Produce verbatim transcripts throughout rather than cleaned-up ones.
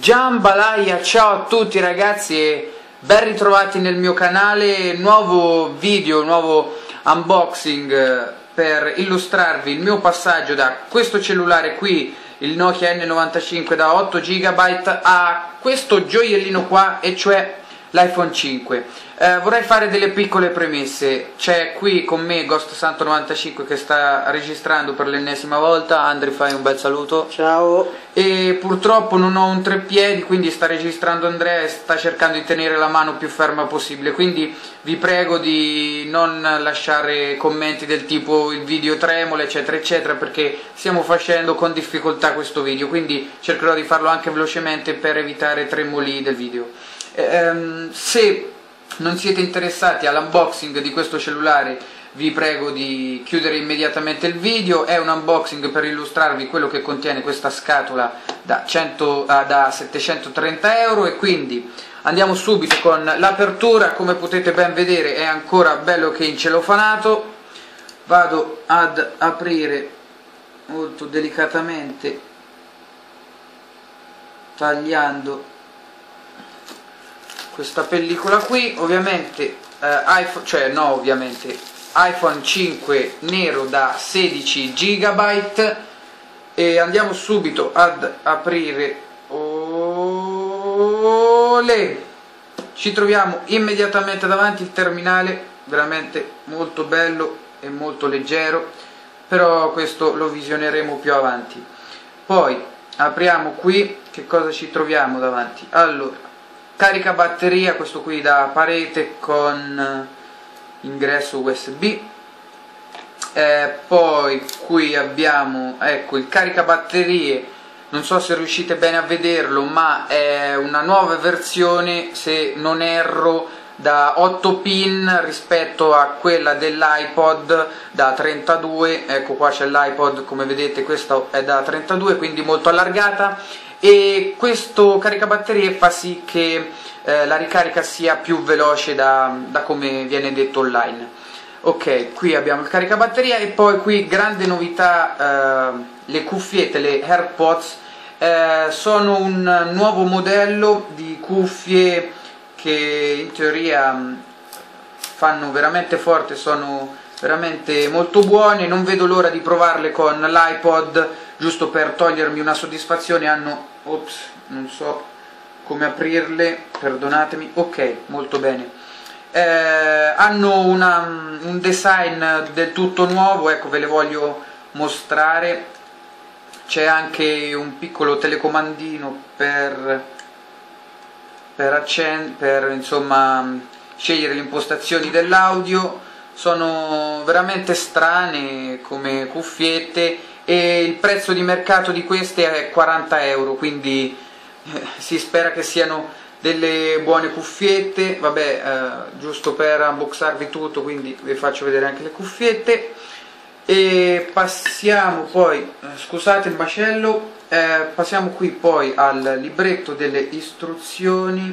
Jambalaya, ciao a tutti ragazzi e ben ritrovati nel mio canale, nuovo video, nuovo unboxing per illustrarvi il mio passaggio da questo cellulare qui, il Nokia N novantacinque da otto giga a questo gioiellino qua, e cioè l'iPhone cinque. Eh, vorrei fare delle piccole premesse. C'è qui con me Ghost Santo novantacinque che sta registrando per l'ennesima volta. Andri, fai un bel saluto. Ciao. E purtroppo non ho un treppiedi, quindi sta registrando Andrea e sta cercando di tenere la mano più ferma possibile, quindi vi prego di non lasciare commenti del tipo il video tremola eccetera eccetera, perché stiamo facendo con difficoltà questo video, quindi cercherò di farlo anche velocemente per evitare tremoli del video. Ehm, se non siete interessati all'unboxing di questo cellulare, vi prego di chiudere immediatamente il video. È un unboxing per illustrarvi quello che contiene questa scatola da, cento, ah, da settecentotrenta euro, e quindi andiamo subito con l'apertura. Come potete ben vedere è ancora bello che incelofanato. Vado ad aprire molto delicatamente, tagliando questa pellicola qui. Ovviamente eh, iPhone, cioè no ovviamente iPhone cinque nero da sedici giga, e andiamo subito ad aprire. Olè! Ci troviamo immediatamente davanti il terminale, veramente molto bello e molto leggero, però questo lo visioneremo più avanti. Poi apriamo qui, che cosa ci troviamo davanti? Allora, carica batteria, questo qui da parete con ingresso U S B. Eh, poi qui abbiamo, ecco, il caricabatterie. Non so se riuscite bene a vederlo, ma è una nuova versione, se non erro, da otto pin rispetto a quella dell'iPod da trentadue. Ecco, qua c'è l'iPod, come vedete questo è da trentadue, quindi molto allargata, e questo caricabatterie fa sì che eh, la ricarica sia più veloce da, da come viene detto online. Ok, qui abbiamo il caricabatteria, e poi qui grande novità, eh, le cuffiette, le AirPods. Eh, sono un nuovo modello di cuffie che in teoria fanno veramente forte, sono veramente molto buone. Non vedo l'ora di provarle con l'iPod, giusto per togliermi una soddisfazione. Hanno, ops, non so come aprirle, perdonatemi. Ok, molto bene. Eh, hanno una, un design del tutto nuovo, ecco, ve le voglio mostrare. C'è anche un piccolo telecomandino per per, accend per insomma scegliere le impostazioni dell'audio. Sono veramente strane come cuffiette, e il prezzo di mercato di queste è quaranta euro, quindi eh, si spera che siano delle buone cuffiette. Vabbè, eh, giusto per unboxarvi tutto, quindi vi faccio vedere anche le cuffiette. E passiamo poi, eh, scusate il macello, eh, passiamo qui poi al libretto delle istruzioni,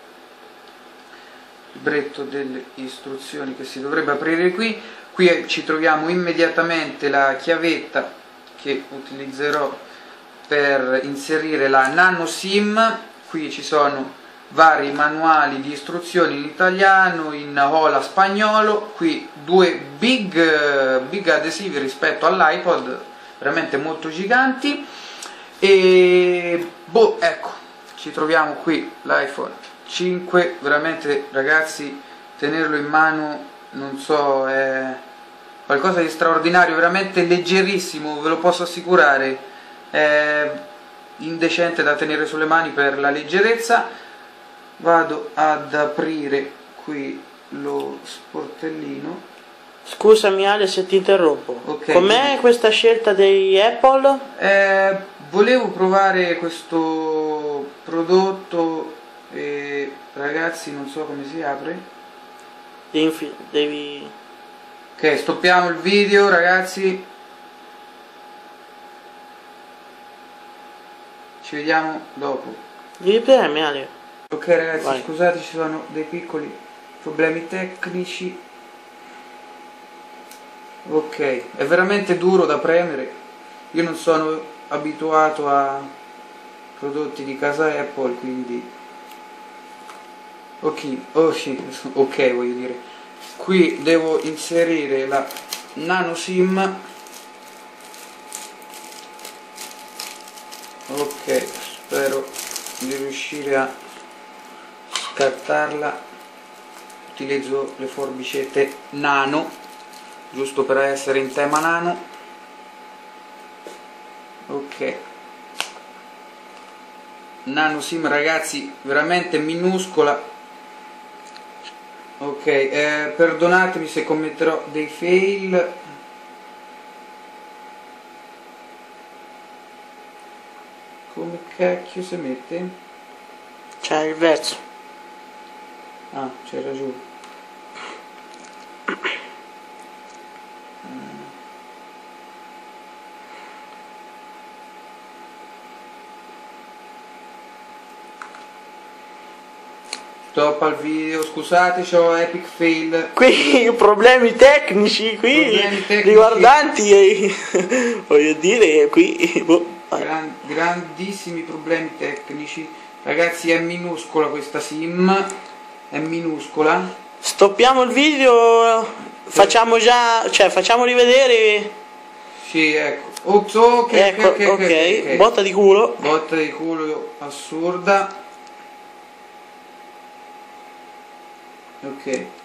libretto delle istruzioni che si dovrebbe aprire qui. Qui ci troviamo immediatamente la chiavetta che utilizzerò per inserire la nano SIM. Qui ci sono vari manuali di istruzioni in italiano, in hola spagnolo. Qui due big, big adesivi rispetto all'iPod, veramente molto giganti. E boh, ecco, ci troviamo qui l'iPhone cinque. Veramente ragazzi, tenerlo in mano, non so, è qualcosa di straordinario, veramente leggerissimo, ve lo posso assicurare. È indecente da tenere sulle mani per la leggerezza. Vado ad aprire qui lo sportellino. Scusami Ale se ti interrompo. Okay. Com'è questa scelta dei Apple? Eh, volevo provare questo prodotto e ragazzi non so come si apre. Devi... devi... Ok, stoppiamo il video ragazzi. Ci vediamo dopo. Devi premere Ale. Ok ragazzi, Vai. Scusate, ci sono dei piccoli problemi tecnici. Ok, è veramente duro da premere. Io non sono abituato a prodotti di casa Apple, quindi ok, oh sì, ok, voglio dire, qui devo inserire la nano sim. Ok, spero di riuscire a scartarla. Utilizzo le forbicette nano, giusto per essere in tema nano. Ok, nano sim ragazzi, veramente minuscola. Ok, eh, perdonatemi se commetterò dei fail. Come cacchio si mette? C'è il verso. Ah, c'hai ragione. Stop al video, scusate, c'ho epic fail. Qui problemi tecnici, qui Problemi tecnici. riguardanti, eh, voglio dire, qui boh, Gran, grandissimi problemi tecnici. Ragazzi, è minuscola questa sim, è minuscola. stoppiamo il video, facciamo già, cioè facciamo rivedere. Sì, ecco. Ops, ok, Ecco, ok, ok, ok, ok, ok. botta di culo. Botta di culo assurda. Ok.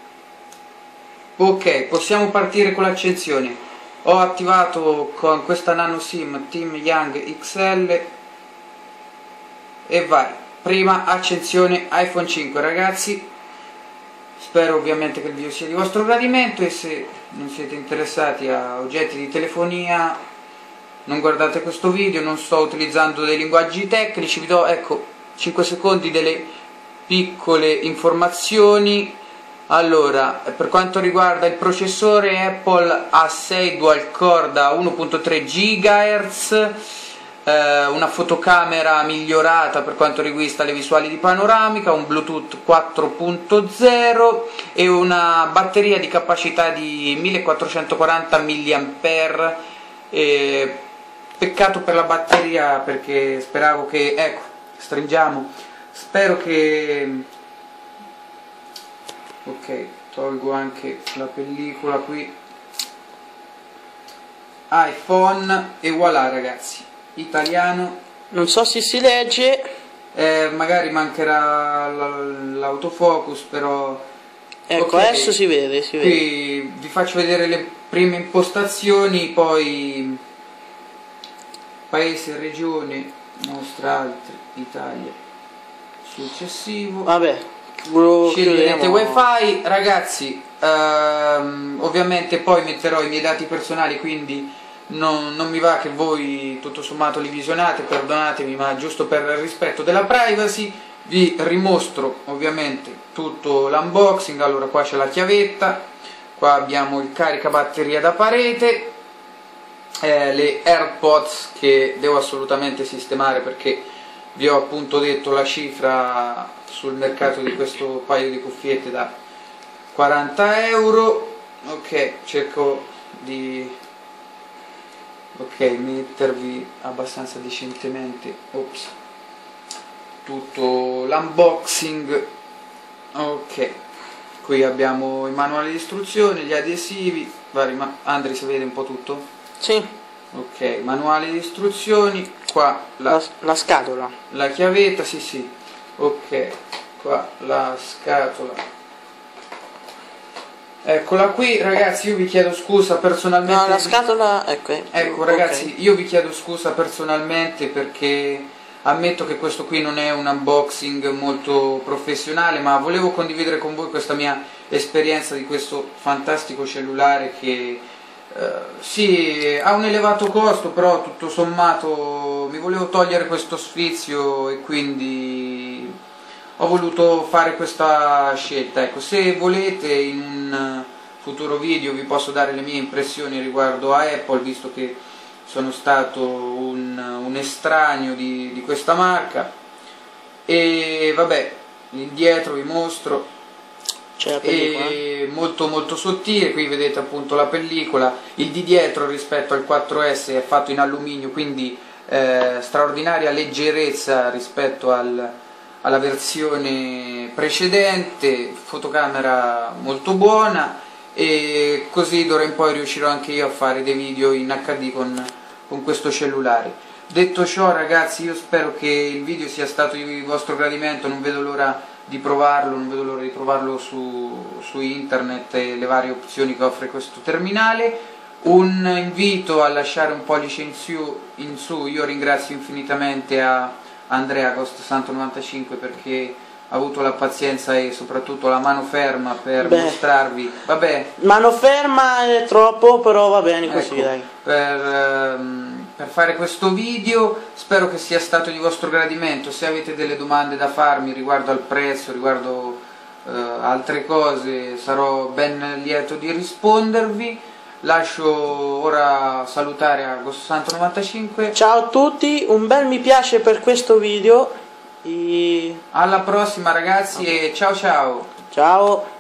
Ok, possiamo partire con l'accensione. Ho attivato con questa nano sim Team Young X L e vai. Prima accensione iPhone cinque ragazzi. Spero ovviamente che il video sia di vostro gradimento e se non siete interessati a oggetti di telefonia non guardate questo video, non sto utilizzando dei linguaggi tecnici, vi do ecco cinque secondi delle piccole informazioni. Allora, per quanto riguarda il processore, Apple A sei dual core da uno virgola tre gigahertz, eh, una fotocamera migliorata per quanto riguarda le visuali di panoramica, un Bluetooth quattro punto zero e una batteria di capacità di millequattrocentoquaranta milliampere. Eh, peccato per la batteria perché speravo che, ecco, stringiamo, spero che, ok, tolgo anche la pellicola qui, iPhone e voilà ragazzi, italiano. Non so se si legge. Eh, magari mancherà l'autofocus, però Ecco, ok, adesso si vede, si vede. qui vi faccio vedere le prime impostazioni, poi paese, regione, mostra altri, Italia, successivo. Vabbè, lo Scegliete chiudiamo. wifi ragazzi, ehm, ovviamente poi metterò i miei dati personali, quindi non, non mi va che voi tutto sommato li visionate, perdonatemi, ma giusto per il rispetto della privacy vi rimostro ovviamente tutto l'unboxing. Allora, qua c'è la chiavetta, qua abbiamo il caricabatteria da parete, eh, le AirPods che devo assolutamente sistemare perché vi ho appunto detto la cifra sul mercato di questo paio di cuffiette da quaranta euro. Ok, cerco di ok mettervi abbastanza decentemente, ops, tutto l'unboxing. Ok, qui abbiamo il manuale di istruzione, gli adesivi vari, ma Andri si vede un po' tutto? Sì. Ok, manuale di istruzioni, qua la, La, la scatola. la chiavetta, sì sì, ok, qua la scatola, eccola qui ragazzi. Io vi chiedo scusa personalmente. No, la scatola, ecco. Ecco ragazzi, okay. Io vi chiedo scusa personalmente perché ammetto che questo qui non è un unboxing molto professionale, ma volevo condividere con voi questa mia esperienza di questo fantastico cellulare che Uh, sì, ha un elevato costo, però tutto sommato mi volevo togliere questo sfizio e quindi ho voluto fare questa scelta. Ecco, se volete in un futuro video vi posso dare le mie impressioni riguardo a Apple, visto che sono stato un, un estraneo di, di questa marca. E vabbè, lì dietro vi mostro. C'è la pellicola. E molto molto sottile, qui vedete appunto la pellicola. Il di dietro rispetto al quattro S è fatto in alluminio, quindi eh, straordinaria leggerezza rispetto al, alla versione precedente, fotocamera molto buona, e così d'ora in poi riuscirò anche io a fare dei video in acca di con, con questo cellulare. Detto ciò, ragazzi, io spero che il video sia stato di vostro gradimento, non vedo l'ora di provarlo, non vedo l'ora di provarlo su, su internet e le varie opzioni che offre questo terminale. Un invito a lasciare un pollice in su, in su. Io ringrazio infinitamente a Andrea Ghost Santo novantacinque perché ha avuto la pazienza e soprattutto la mano ferma per Beh. mostrarvi, vabbè, mano ferma è troppo, però va bene così, ecco, dai. Per, um, per fare questo video. Spero che sia stato di vostro gradimento. Se avete delle domande da farmi riguardo al prezzo, riguardo uh, altre cose, sarò ben lieto di rispondervi. Lascio ora salutare a Ghost Santo novantacinque. Ciao a tutti, un bel mi piace per questo video. E... alla prossima, ragazzi, e ciao ciao. Ciao.